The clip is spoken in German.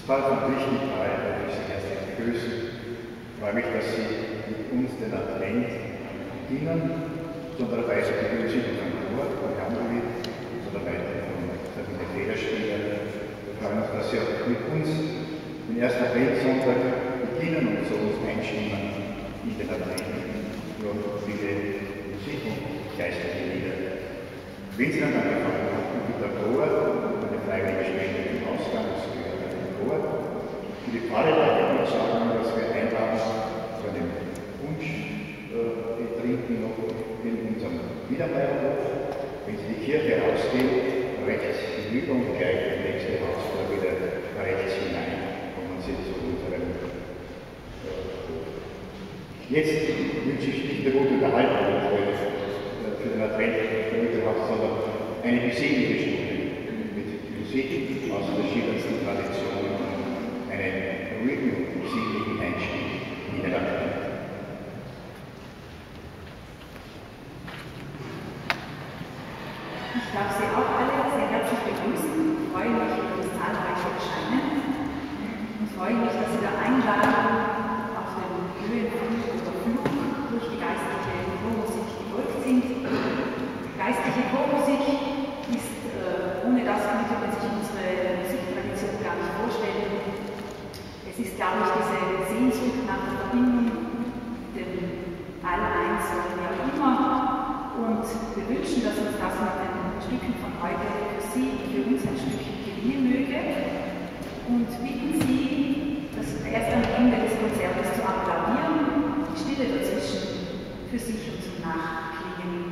Paul von Lichtenthal, darf ich Sie herzlich begrüßen. Ich freue mich, dass Sie mit uns den Advent beginnen. Besondererweise begrüße ich unseren Chor von Jammerli, Mitarbeiter von Sabine Federspieler. Wir freuen uns, dass Sie auch mit uns den ersten Adventssonntag beginnen und so uns einstimmen in den Advent durch viele Musik und geistliche Lieder. Wenn Sie dann angefangen haben mit der Chor, eine freiwillige Spende im Ausgang, das gehört an den Chor. Für die Pfarre darf ich noch sagen, dass wir einladen zu einem Wunsch-Trinken noch in unserem Wiedermeierhof. Wenn Sie die Kirche rausgehen, rechts hinüber und gleich im nächsten Haus wieder rechts hinein, kommen Sie zu unserem Hof. Jetzt wünsche ich nicht eine gute Unterhaltung für den Advent mitgebracht, sondern eine besinnliche Stunde mit Musik aus verschiedensten Traditionen, einen ruhigen, besinnlichen Einstieg in den Advent. Ich darf Sie auch alle sehr herzlich begrüßen. Ich freue mich über das zahlreiche Erscheinen und freue mich, dass Sie der Einladung auf den Höhenflug oder Flug durch die geistliche Chormusik gefolgt sind. Geistliche Chormusik ist, ohne das könnte man sich unsere Musiktradition gar nicht vorstellen. Es ist, glaube ich, diese Sehnsucht nach der Verbindung mit dem All-Eins oder wie auch immer. Und wir wünschen, dass uns das mit den Stücken von heute für Sie und für uns ein Stückchen gelingen möge. Und bitten Sie, das erst am Ende des Konzertes zu applaudieren, die Stille dazwischen für sich und zum Nachklingen